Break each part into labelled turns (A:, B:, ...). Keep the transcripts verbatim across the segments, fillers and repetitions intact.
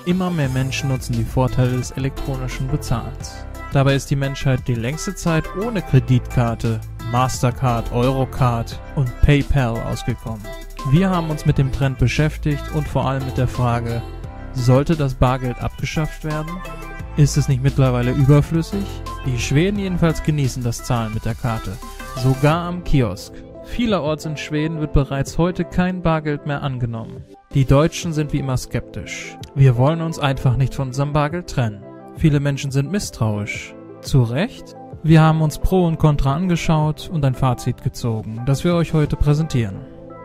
A: Immer mehr Menschen nutzen die Vorteile des elektronischen Bezahlens. Dabei ist die Menschheit die längste Zeit ohne Kreditkarte, Mastercard, Eurocard und PayPal ausgekommen. Wir haben uns mit dem Trend beschäftigt und vor allem mit der Frage, sollte das Bargeld abgeschafft werden? Ist es nicht mittlerweile überflüssig? Die Schweden jedenfalls genießen das Zahlen mit der Karte, sogar am Kiosk. Vielerorts in Schweden wird bereits heute kein Bargeld mehr angenommen. Die Deutschen sind wie immer skeptisch. Wir wollen uns einfach nicht von unserem Bargeld trennen. Viele Menschen sind misstrauisch. Zu Recht? Wir haben uns Pro und Contra angeschaut und ein Fazit gezogen, das wir euch heute präsentieren.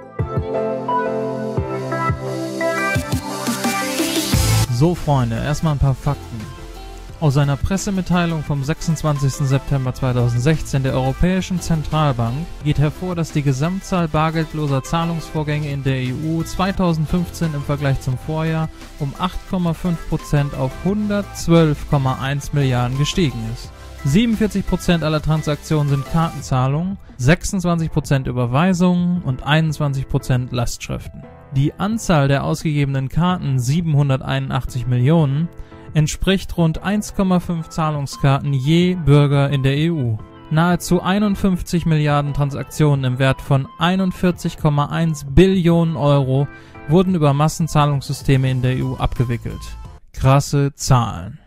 A: So Freunde, erstmal ein paar Fakten. Aus einer Pressemitteilung vom sechsundzwanzigsten September zweitausendsechzehn der Europäischen Zentralbank geht hervor, dass die Gesamtzahl bargeldloser Zahlungsvorgänge in der E U zweitausendfünfzehn im Vergleich zum Vorjahr um acht Komma fünf Prozent auf hundertzwölf Komma eins Milliarden gestiegen ist. siebenundvierzig Prozent aller Transaktionen sind Kartenzahlungen, sechsundzwanzig Prozent Überweisungen und einundzwanzig Prozent Lastschriften. Die Anzahl der ausgegebenen Karten, siebenhunderteinundachtzig Millionen, entspricht rund eins Komma fünf Zahlungskarten je Bürger in der E U. Nahezu einundfünfzig Milliarden Transaktionen im Wert von einundvierzig Komma eins Billionen Euro wurden über Massenzahlungssysteme in der E U abgewickelt. Krasse Zahlen.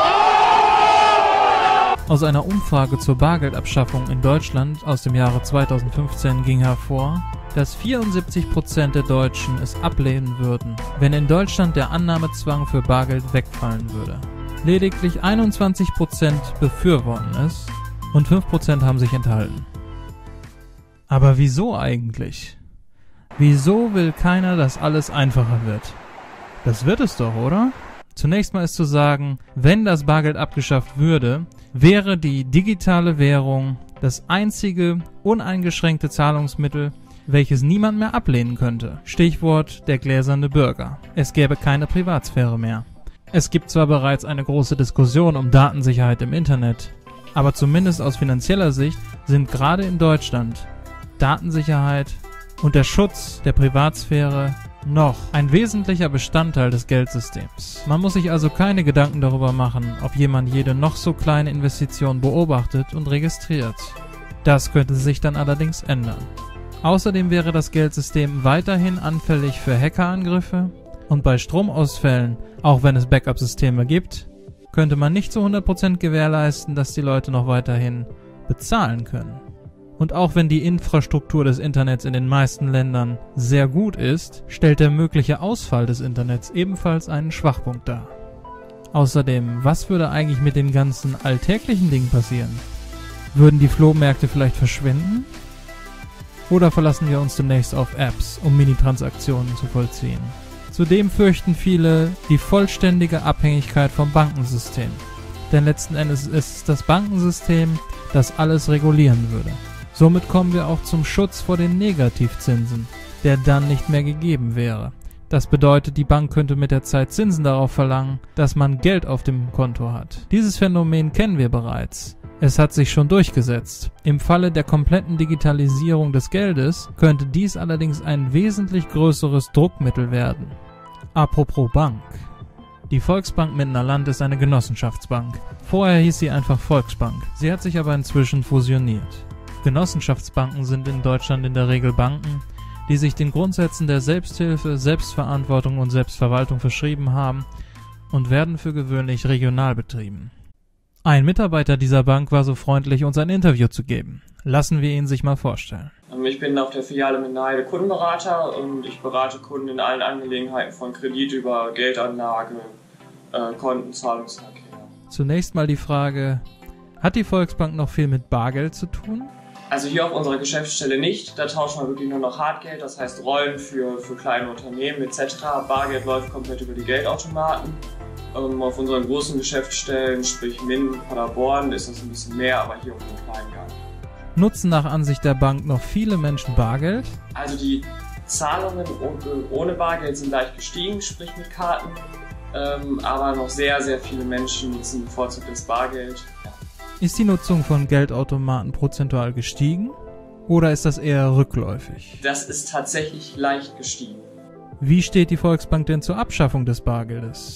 A: Aus einer Umfrage zur Bargeldabschaffung in Deutschland aus dem Jahre zweitausendfünfzehn ging hervor, dass vierundsiebzig Prozent der Deutschen es ablehnen würden, wenn in Deutschland der Annahmezwang für Bargeld wegfallen würde. Lediglich einundzwanzig Prozent befürworten es und fünf Prozent haben sich enthalten. Aber wieso eigentlich? Wieso will keiner, dass alles einfacher wird? Das wird es doch, oder? Zunächst mal ist zu sagen, wenn das Bargeld abgeschafft würde, wäre die digitale Währung das einzige uneingeschränkte Zahlungsmittel, welches niemand mehr ablehnen könnte. Stichwort der gläserne Bürger. Es gäbe keine Privatsphäre mehr. Es gibt zwar bereits eine große Diskussion um Datensicherheit im Internet, aber zumindest aus finanzieller Sicht sind gerade in Deutschland Datensicherheit und der Schutz der Privatsphäre noch ein wesentlicher Bestandteil des Geldsystems. Man muss sich also keine Gedanken darüber machen, ob jemand jede noch so kleine Investition beobachtet und registriert. Das könnte sich dann allerdings ändern. Außerdem wäre das Geldsystem weiterhin anfällig für Hackerangriffe und bei Stromausfällen, auch wenn es Backup-Systeme gibt, könnte man nicht zu hundert Prozent gewährleisten, dass die Leute noch weiterhin bezahlen können. Und auch wenn die Infrastruktur des Internets in den meisten Ländern sehr gut ist, stellt der mögliche Ausfall des Internets ebenfalls einen Schwachpunkt dar. Außerdem, was würde eigentlich mit den ganzen alltäglichen Dingen passieren? Würden die Flohmärkte vielleicht verschwinden? Oder verlassen wir uns demnächst auf Apps, um Mini-Transaktionen zu vollziehen? Zudem fürchten viele die vollständige Abhängigkeit vom Bankensystem. Denn letzten Endes ist es das Bankensystem, das alles regulieren würde. Somit kommen wir auch zum Schutz vor den Negativzinsen, der dann nicht mehr gegeben wäre. Das bedeutet, die Bank könnte mit der Zeit Zinsen darauf verlangen, dass man Geld auf dem Konto hat. Dieses Phänomen kennen wir bereits. Es hat sich schon durchgesetzt. Im Falle der kompletten Digitalisierung des Geldes könnte dies allerdings ein wesentlich größeres Druckmittel werden. Apropos Bank. Die Volksbank Mindner-Land ist eine Genossenschaftsbank. Vorher hieß sie einfach Volksbank. Sie hat sich aber inzwischen fusioniert. Genossenschaftsbanken sind in Deutschland in der Regel Banken, die sich den Grundsätzen der Selbsthilfe, Selbstverantwortung und Selbstverwaltung verschrieben haben und werden für gewöhnlich regional betrieben. Ein Mitarbeiter dieser Bank war so freundlich, uns ein Interview zu geben. Lassen wir ihn sich mal vorstellen.
B: Ich bin auf der Filiale Mindner-Heide Kundenberater und ich berate Kunden in allen Angelegenheiten von Kredit über Geldanlage, äh, Konten, Zahlungsverkehr.
A: Zunächst mal die Frage, hat die Volksbank noch viel mit Bargeld zu tun?
B: Also hier auf unserer Geschäftsstelle nicht, da tauschen wir wirklich nur noch Hartgeld, das heißt Rollen für, für kleine Unternehmen et cetera. Bargeld läuft komplett über die Geldautomaten. Ähm, auf unseren großen Geschäftsstellen, sprich Minden, Paderborn, ist das ein bisschen mehr, aber hier auf dem Kleingang.
A: Nutzen nach Ansicht der Bank noch viele Menschen Bargeld?
B: Also die Zahlungen ohne Bargeld sind leicht gestiegen, sprich mit Karten, ähm, aber noch sehr, sehr viele Menschen nutzen bevorzugt das Bargeld. Ja.
A: Ist die Nutzung von Geldautomaten prozentual gestiegen oder ist das eher rückläufig?
B: Das ist tatsächlich leicht gestiegen.
A: Wie steht die Volksbank denn zur Abschaffung des Bargeldes?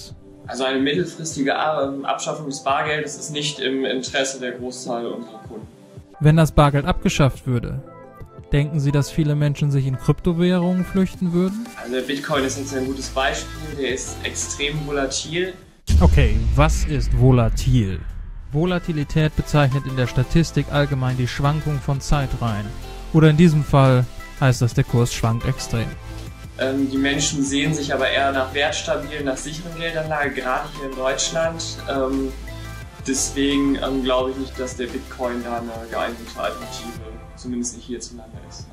B: Also eine mittelfristige Abschaffung des Bargeldes ist nicht im Interesse der Großzahl unserer Kunden.
A: Wenn das Bargeld abgeschafft würde, denken Sie, dass viele Menschen sich in Kryptowährungen flüchten würden?
B: Also der Bitcoin ist jetzt ein gutes Beispiel, der ist extrem volatil.
A: Okay, was ist volatil? Volatilität bezeichnet in der Statistik allgemein die Schwankung von Zeitreihen. Oder in diesem Fall heißt das, der Kurs schwankt extrem.
B: Ähm, die Menschen sehen sich aber eher nach wertstabilen, nach sicheren Geldanlagen, gerade hier in Deutschland. Ähm, deswegen ähm, glaube ich nicht, dass der Bitcoin da eine geeignete Alternative, zumindest nicht hierzulande, ist.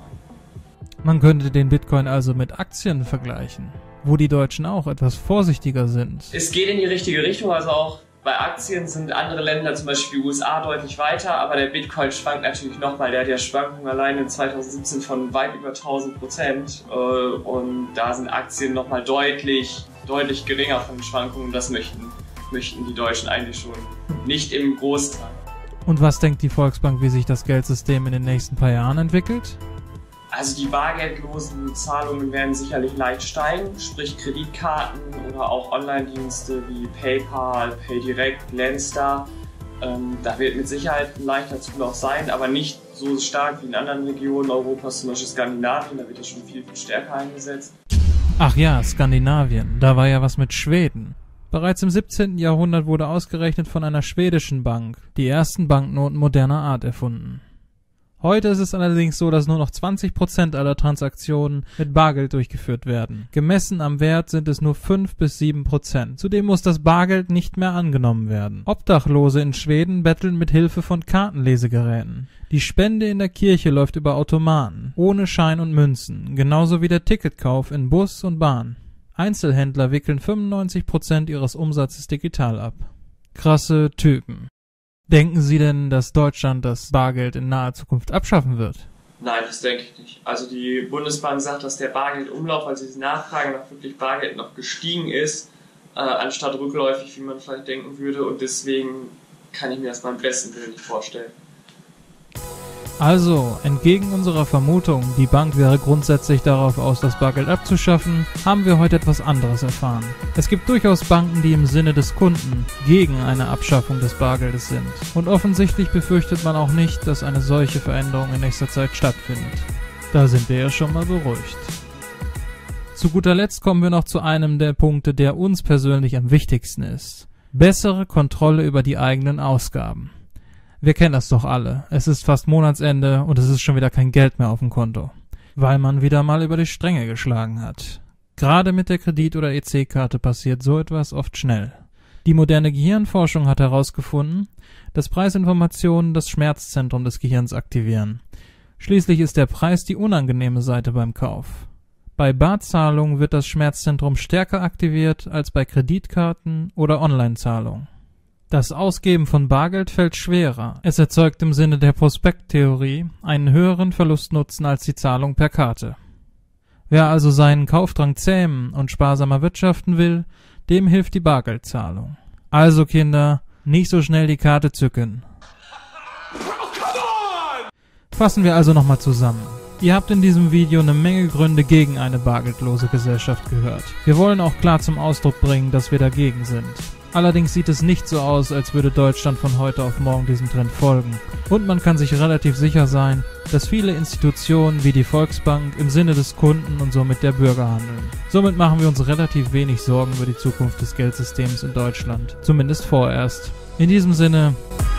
A: Man könnte den Bitcoin also mit Aktien vergleichen, wo die Deutschen auch etwas vorsichtiger sind.
B: Es geht in die richtige Richtung, also auch bei Aktien sind andere Länder, zum Beispiel die U S A, deutlich weiter, aber der Bitcoin schwankt natürlich nochmal. Der hat ja Schwankungen allein in zweitausendsiebzehn von weit über tausend Prozent und da sind Aktien nochmal deutlich, deutlich geringer von den Schwankungen. Das möchten, möchten die Deutschen eigentlich schon nicht im Großteil.
A: Und was denkt die Volksbank, wie sich das Geldsystem in den nächsten paar Jahren entwickelt?
B: Also die bargeldlosen Zahlungen werden sicherlich leicht steigen, sprich Kreditkarten oder auch Online-Dienste wie PayPal, PayDirect, Landstar. Ähm, da wird mit Sicherheit ein leichter Zulauf sein, aber nicht so stark wie in anderen Regionen Europas, zum Beispiel Skandinavien, da wird das schon viel, viel stärker eingesetzt.
A: Ach ja, Skandinavien, da war ja was mit Schweden. Bereits im siebzehnten Jahrhundert wurde ausgerechnet von einer schwedischen Bank die ersten Banknoten moderner Art erfunden. Heute ist es allerdings so, dass nur noch zwanzig Prozent aller Transaktionen mit Bargeld durchgeführt werden. Gemessen am Wert sind es nur fünf bis sieben Prozent. Zudem muss das Bargeld nicht mehr angenommen werden. Obdachlose in Schweden betteln mit Hilfe von Kartenlesegeräten. Die Spende in der Kirche läuft über Automaten, ohne Schein und Münzen, genauso wie der Ticketkauf in Bus und Bahn. Einzelhändler wickeln fünfundneunzig Prozent ihres Umsatzes digital ab. Krasse Typen. Denken Sie denn, dass Deutschland das Bargeld in naher Zukunft abschaffen wird?
B: Nein, das denke ich nicht. Also die Bundesbank sagt, dass der Bargeldumlauf, also die Nachfrage nach wirklich Bargeld noch gestiegen ist, äh, anstatt rückläufig, wie man vielleicht denken würde. Und deswegen kann ich mir das beim besten Willen nicht vorstellen.
A: Also, entgegen unserer Vermutung, die Bank wäre grundsätzlich darauf aus, das Bargeld abzuschaffen, haben wir heute etwas anderes erfahren. Es gibt durchaus Banken, die im Sinne des Kunden gegen eine Abschaffung des Bargeldes sind. Und offensichtlich befürchtet man auch nicht, dass eine solche Veränderung in nächster Zeit stattfindet. Da sind wir ja schon mal beruhigt. Zu guter Letzt kommen wir noch zu einem der Punkte, der uns persönlich am wichtigsten ist. Bessere Kontrolle über die eigenen Ausgaben. Wir kennen das doch alle. Es ist fast Monatsende und es ist schon wieder kein Geld mehr auf dem Konto, weil man wieder mal über die Stränge geschlagen hat. Gerade mit der Kredit- oder E C-Karte passiert so etwas oft schnell. Die moderne Gehirnforschung hat herausgefunden, dass Preisinformationen das Schmerzzentrum des Gehirns aktivieren. Schließlich ist der Preis die unangenehme Seite beim Kauf. Bei Barzahlungen wird das Schmerzzentrum stärker aktiviert als bei Kreditkarten oder Online-Zahlungen. Das Ausgeben von Bargeld fällt schwerer. Es erzeugt im Sinne der Prospekttheorie einen höheren Verlustnutzen als die Zahlung per Karte. Wer also seinen Kaufdrang zähmen und sparsamer wirtschaften will, dem hilft die Bargeldzahlung. Also Kinder, nicht so schnell die Karte zücken. Fassen wir also nochmal zusammen. Ihr habt in diesem Video eine Menge Gründe gegen eine bargeldlose Gesellschaft gehört. Wir wollen auch klar zum Ausdruck bringen, dass wir dagegen sind. Allerdings sieht es nicht so aus, als würde Deutschland von heute auf morgen diesem Trend folgen. Und man kann sich relativ sicher sein, dass viele Institutionen wie die Volksbank im Sinne des Kunden und somit der Bürger handeln. Somit machen wir uns relativ wenig Sorgen über die Zukunft des Geldsystems in Deutschland. Zumindest vorerst. In diesem Sinne,